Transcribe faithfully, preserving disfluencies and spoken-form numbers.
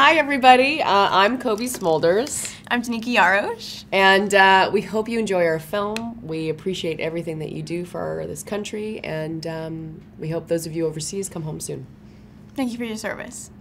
hi, everybody. Uh, I'm Kobe Smulders. I'm Tanika Yarosh. And uh, we hope you enjoy our film. We appreciate everything that you do for this country, and um, we hope those of you overseas come home soon. Thank you for your service.